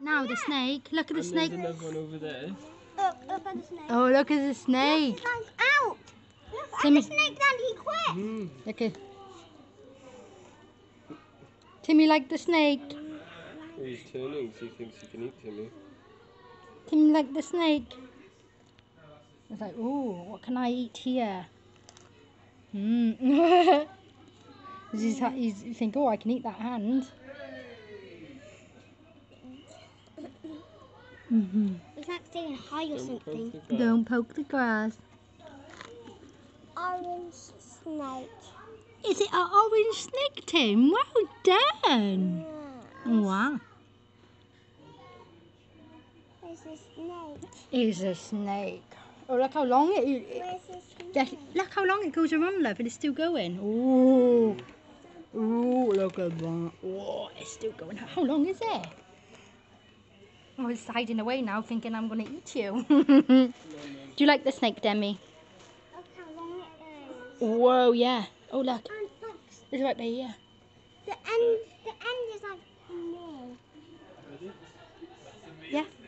Now the snake. Look at the snake. There's another one over there. Look at the snake. Oh, look at the snake. Look, it's out. Look at Timmy. the snake, Daddy. He quit. Look at. Timmy like the snake. He's turning, so he thinks he can eat Timmy. Timmy like the snake. It's like, ooh, what can I eat here? He's think, oh, I can eat that hand. It's like staying high or something. Don't poke the grass. Orange snake. Is it an orange snake, Tim? Well done. Wow. There's a snake. It's a snake. Oh, look how long it. Where's the snake? Yeah, look how long it goes around, love, and it's still going. Ooh. Ooh, look at that. Oh, it's still going. How long is it? Oh, it's hiding away now, thinking I'm going to eat you. Do you like the snake, Demi? Look how long it is. Whoa, yeah. Oh, look. And look, It's right by here. the end is like me. Yeah.